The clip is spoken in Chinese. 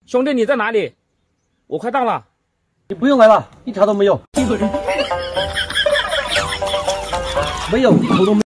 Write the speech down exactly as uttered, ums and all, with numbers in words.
兄弟，你在哪里？我快到了。 你不用来了，一条都没有。没有，头都没有。